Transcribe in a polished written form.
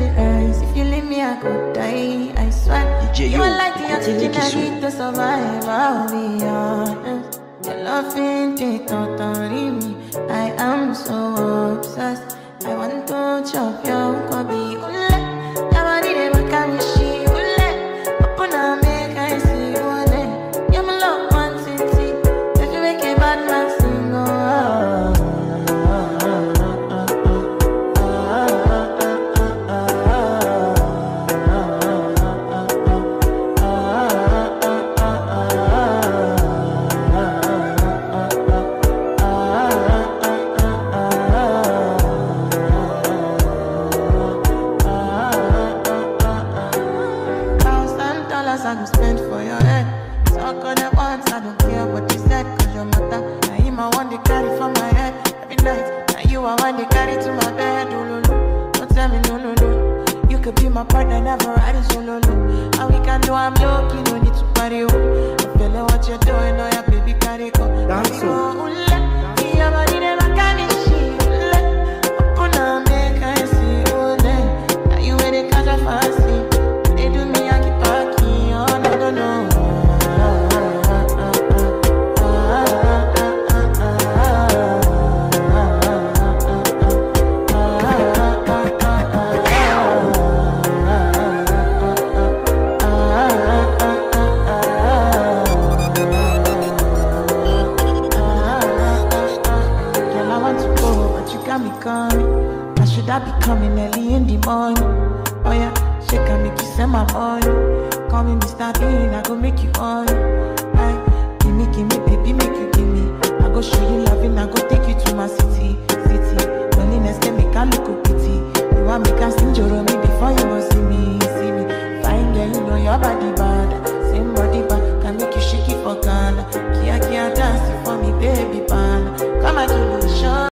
paradise. If you leave me, I could die. I swear. DJ You Yo, are like the continue oxygen I qui need to survive. I'll be honest. Your love ain't it totally me. I am so obsessed. I want to chop your kobe. Ule, nobody never can me she. Ule, open up make I see. Ule, you're my love one city. If you make a bad man sing, I go spend for your head. Talk on it once, I don't care what you said. Cause your matter, now him I want to carry for my head. Every night, now you I want to carry to my bed. Oh, no, no, don't tell me no, no, no. You could be my partner, never ride it solo, no. And we can do, I'm low, you don't need to party, oh. I'm feeling what you're doing, oh yeah, baby, carry go. Dance, oh. Your body never can it, she, open up, make I see, oh, now you where they catch a fancy. They do me, I keep parking, oh, no, no, no. I should I be coming early in the morning? Oh yeah, shake and make you send my money. Call me Mr. Bean, I go make you on.